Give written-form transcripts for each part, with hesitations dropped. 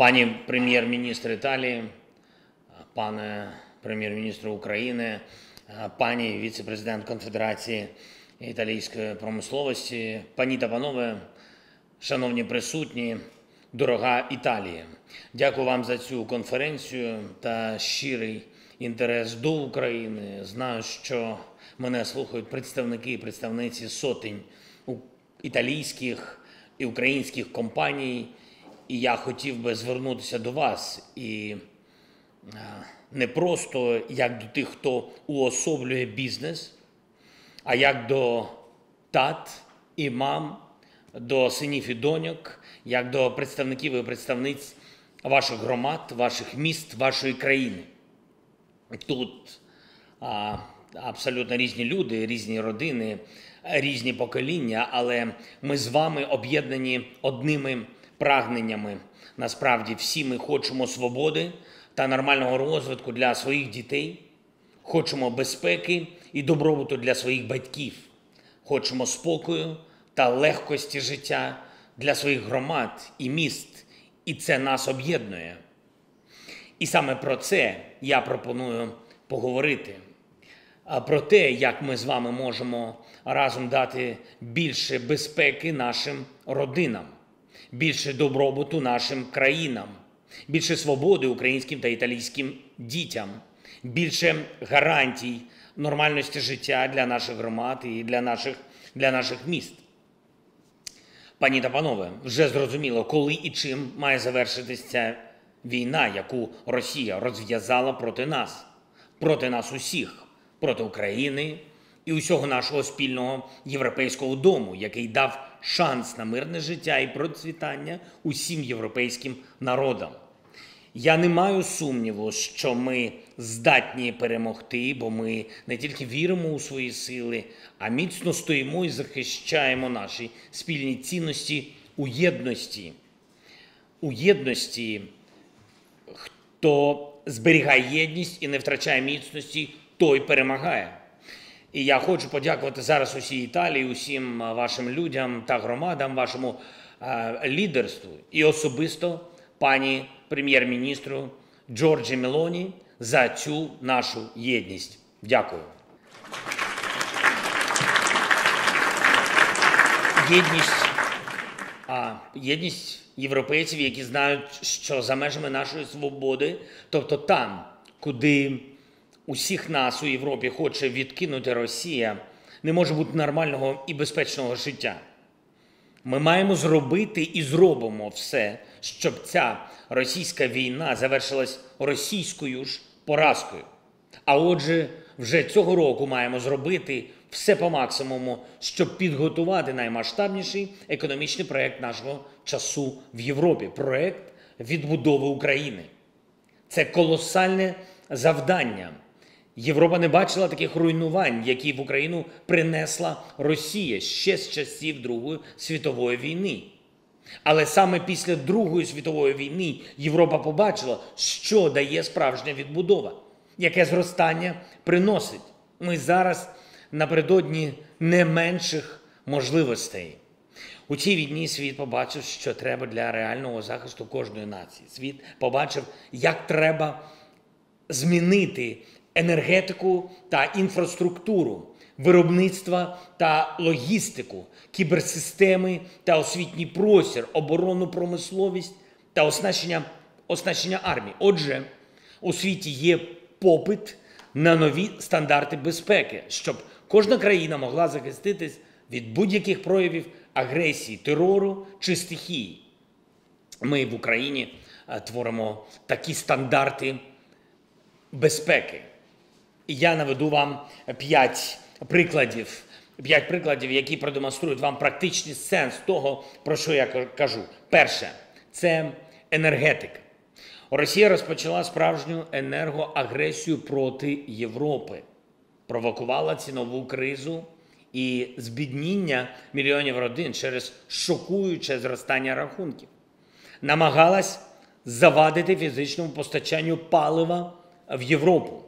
Пані прем'єр-міністр Італії, пане прем'єр-міністр України, пані віце-президент Конфедерації італійської промисловості, пані та панове, шановні присутні, дорога Італія. Дякую вам за цю конференцію та щирий інтерес до України. Знаю, що мене слухають представники і представниці сотень італійських і українських компаній. І я хотів би звернутися до вас і не просто як до тих, хто уособлює бізнес, а як до тат і мам, до синів і доньок, як до представників і представниць ваших громад, ваших міст, вашої країни. Тут абсолютно різні люди, різні родини, різні покоління, але ми з вами об'єднані одними прагненнями. Насправді всі ми хочемо свободи та нормального розвитку для своїх дітей, хочемо безпеки і добробуту для своїх батьків, хочемо спокою та легкості життя для своїх громад і міст, і це нас об'єднує. І саме про це я пропоную поговорити. Про те, як ми з вами можемо разом дати більше безпеки нашим родинам, більше добробуту нашим країнам, більше свободи українським та італійським дітям, більше гарантій нормальності життя для наших громад і для наших міст. Пані та панове, вже зрозуміло, коли і чим має завершитися ця війна, яку Росія розв'язала проти нас усіх, проти України і усього нашого спільного європейського дому, який дав шанс на мирне життя і процвітання усім європейським народам. Я не маю сумніву, що ми здатні перемогти, бо ми не тільки віримо у свої сили, а міцно стоїмо і захищаємо наші спільні цінності у єдності. У єдності, хто зберігає єдність і не втрачає міцності, той перемагає. І я хочу подякувати зараз усій Італії, усім вашим людям та громадам, вашому лідерству і особисто пані прем'єр-міністру Джорджі Мелоні за цю нашу єдність. Дякую. Єдність європейців, які знають, що за межами нашої свободи, тобто там, куди усіх нас у Європі хоче відкинути Росія, не може бути нормального і безпечного життя. Ми маємо зробити і зробимо все, щоб ця російська війна завершилась російською ж поразкою. А отже, вже цього року маємо зробити все по максимуму, щоб підготувати наймасштабніший економічний проєкт нашого часу в Європі – проєкт відбудови України. Це колосальне завдання. Європа не бачила таких руйнувань, які в Україну принесла Росія ще з часів Другої світової війни. Але саме після Другої світової війни Європа побачила, що дає справжня відбудова, яке зростання приносить. Ми зараз напередодні не менших можливостей. У цій війні світ побачив, що треба для реального захисту кожної нації. Світ побачив, як треба змінити енергетику та інфраструктуру, виробництва та логістику, кіберсистеми та освітній простір, оборонну промисловість та оснащення армії. Отже, у світі є попит на нові стандарти безпеки, щоб кожна країна могла захиститись від будь-яких проявів агресії, терору чи стихії. Ми в Україні творимо такі стандарти безпеки. І я наведу вам 5 прикладів, які продемонструють вам практичний сенс того, про що я кажу. Перше – це енергетика. Росія розпочала справжню енергоагресію проти Європи, провокувала цінову кризу і збідніння мільйонів родин через шокуюче зростання рахунків. Намагалась завадити фізичному постачанню палива в Європу.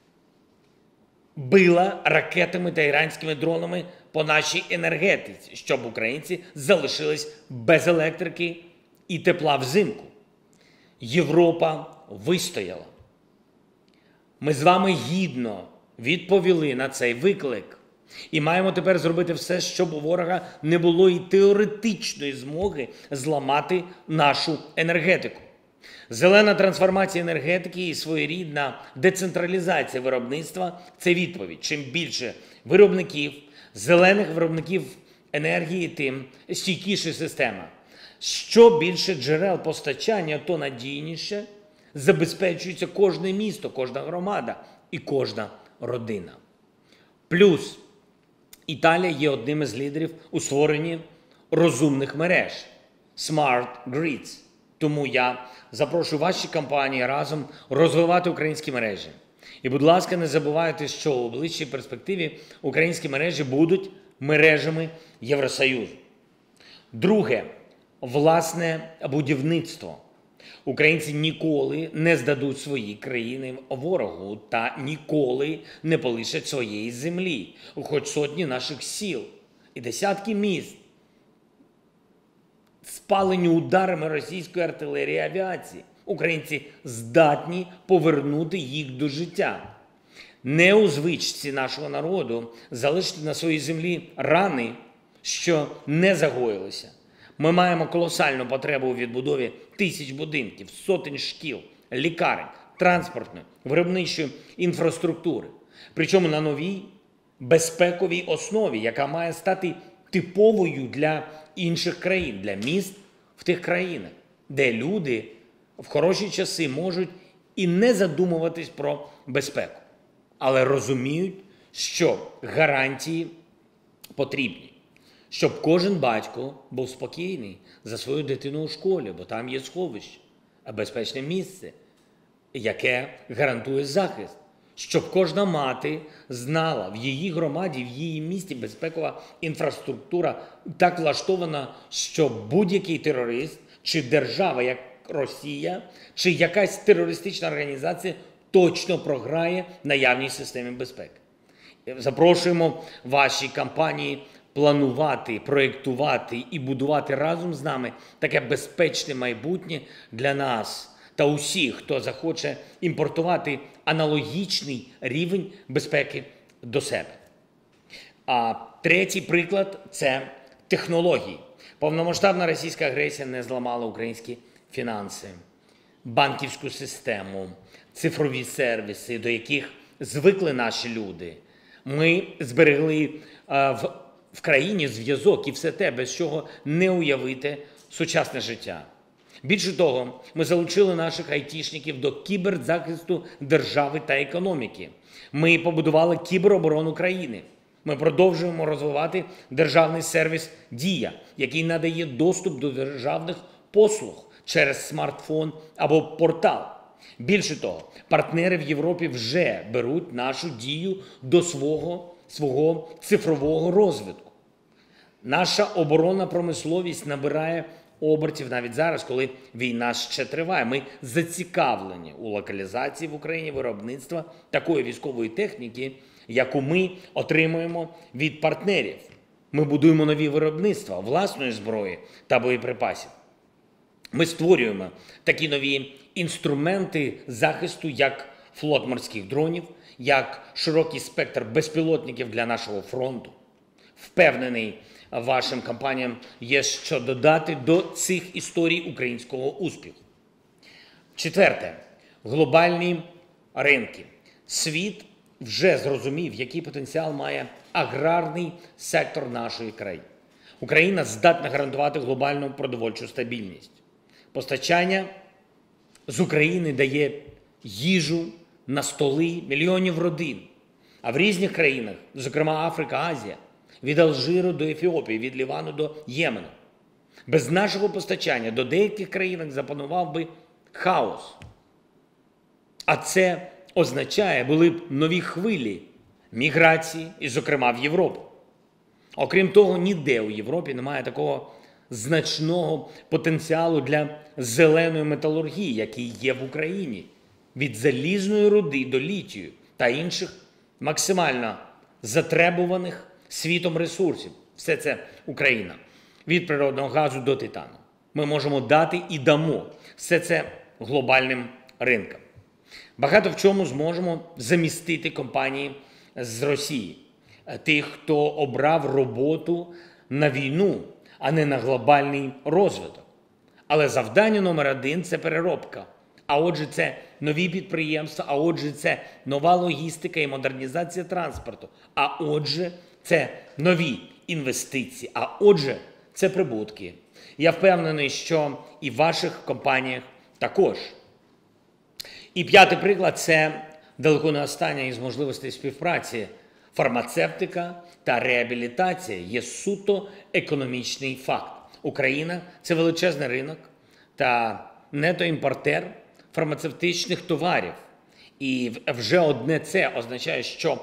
Била ракетами та іранськими дронами по нашій енергетиці, щоб українці залишились без електрики і тепла взимку. Європа вистояла. Ми з вами гідно відповіли на цей виклик. І маємо тепер зробити все, щоб у ворога не було і теоретичної змоги зламати нашу енергетику. Зелена трансформація енергетики і своєрідна децентралізація виробництва – це відповідь. Чим більше виробників, зелених виробників енергії, тим стійкіша система. Що більше джерел постачання, то надійніше забезпечується кожне місто, кожна громада і кожна родина. Плюс Італія є одним із лідерів у створенні розумних мереж – Smart Grids. Тому я запрошую ваші компанії разом розвивати українські мережі. І, будь ласка, не забувайте, що у ближчій перспективі українські мережі будуть мережами Євросоюзу. Друге – власне будівництво. Українці ніколи не здадуть свої країни ворогу та ніколи не полишать своєї землі, хоч сотні наших сіл і десятки міст спалені ударами російської артилерії і авіації. Українці здатні повернути їх до життя. Не у звичці нашого народу залишити на своїй землі рани, що не загоїлися. Ми маємо колосальну потребу у відбудові тисяч будинків, сотень шкіл, лікарень, транспортної, виробничої інфраструктури. Причому на новій безпековій основі, яка має стати типовою для інших країн, для міст в тих країнах, де люди в хороші часи можуть і не задумуватись про безпеку, але розуміють, що гарантії потрібні. Щоб кожен батько був спокійний за свою дитину у школі, бо там є сховище, безпечне місце, яке гарантує захист. Щоб кожна мати знала, в її громаді, в її місті безпекова інфраструктура так влаштована, що будь-який терорист чи держава, як Росія, чи якась терористична організація точно програє наявній системі безпеки. Запрошуємо ваші компанії планувати, проєктувати і будувати разом з нами таке безпечне майбутнє для нас та усіх, хто захоче імпортувати аналогічний рівень безпеки до себе. А третій приклад – це технології. Повномасштабна російська агресія не зламала українські фінанси, банківську систему, цифрові сервіси, до яких звикли наші люди. Ми зберегли в країні зв'язок і все те, без чого не уявити сучасне життя. Більше того, ми залучили наших айтішників до кіберзахисту держави та економіки. Ми побудували кібероборону країни. Ми продовжуємо розвивати державний сервіс «Дія», який надає доступ до державних послуг через смартфон або портал. Більше того, партнери в Європі вже беруть нашу «Дію» до свого цифрового розвитку. Наша оборонна промисловість набирає обертів навіть зараз, коли війна ще триває. Ми зацікавлені у локалізації в Україні виробництва такої військової техніки, яку ми отримуємо від партнерів. Ми будуємо нові виробництва власної зброї та боєприпасів. Ми створюємо такі нові інструменти захисту, як флот морських дронів, як широкий спектр безпілотників для нашого фронту. Впевнений, вашим компаніям є що додати до цих історій українського успіху. Четверте. Глобальні ринки. Світ вже зрозумів, який потенціал має аграрний сектор нашої країни. Україна здатна гарантувати глобальну продовольчу стабільність. Постачання з України дає їжу на столи мільйонів родин. А в різних країнах, зокрема Африка, Азія, від Алжиру до Ефіопії, від Лівану до Ємену. Без нашого постачання до деяких країн запанував би хаос. А це означає, були б нові хвилі міграції, і, зокрема, в Європу. Окрім того, ніде у Європі немає такого значного потенціалу для зеленої металургії, який є в Україні. Від залізної руди до літію та інших максимально затребуваних світом ресурсів. Все це Україна. Від природного газу до титану. Ми можемо дати і дамо. Все це глобальним ринкам. Багато в чому зможемо замістити компанії з Росії. Тих, хто обрав роботу на війну, а не на глобальний розвиток. Але завдання номер один – це переробка. А отже, це нові підприємства, а отже, це нова логістика і модернізація транспорту. А отже, це нові інвестиції. А отже, це прибутки. Я впевнений, що і в ваших компаніях також. І п'ятий приклад – це далеко не остання із можливостей співпраці. Фармацевтика та реабілітація є суто економічний факт. Україна – це величезний ринок та нетоімпортер фармацевтичних товарів. І вже одне це означає,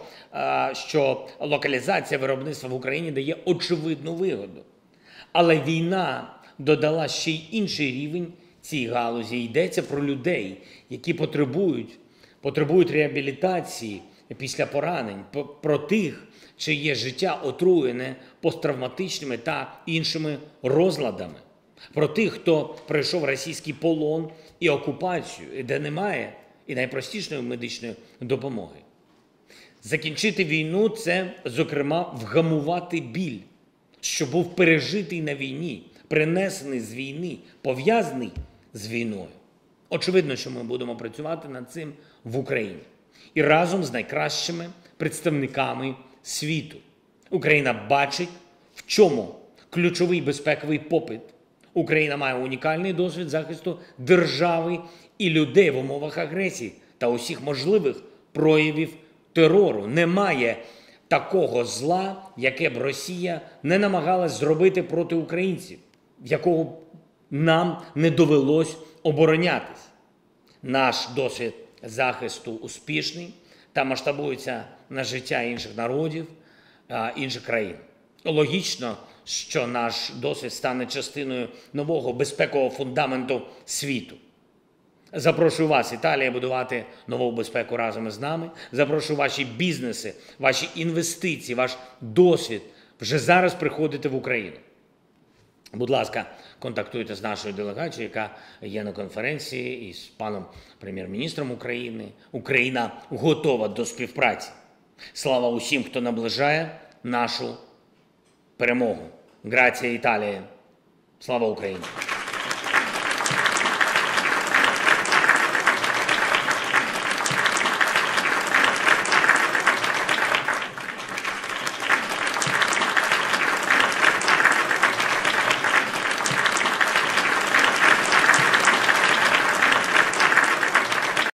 що локалізація виробництва в Україні дає очевидну вигоду. Але війна додала ще й інший рівень цій галузі. Йдеться про людей, які потребують реабілітації після поранень, про тих, чиє життя отруєне посттравматичними та іншими розладами, про тих, хто пройшов російський полон і окупацію, де немає і найпростішої медичної допомоги. Закінчити війну – це, зокрема, вгамувати біль, що був пережитий на війні, принесений з війни, пов'язаний з війною. Очевидно, що ми будемо працювати над цим в Україні. І разом з найкращими представниками світу. Україна бачить, в чому ключовий безпековий попит. Україна має унікальний досвід захисту держави і людей в умовах агресії та усіх можливих проявів терору. Немає такого зла, яке б Росія не намагалась зробити проти українців, якого б нам не довелось оборонятись. Наш досвід захисту успішний та масштабується на життя інших народів, інших країн. Логічно, що наш досвід стане частиною нового безпекового фундаменту світу. Запрошую вас, Італія, будувати нову безпеку разом із нами. Запрошую ваші бізнеси, ваші інвестиції, ваш досвід вже зараз приходити в Україну. Будь ласка, контактуйте з нашою делегацією, яка є на конференції, і з паном прем'єр-міністром України. Україна готова до співпраці. Слава усім, хто наближає нашу перемогу. Грація, Італія. Слава Україні!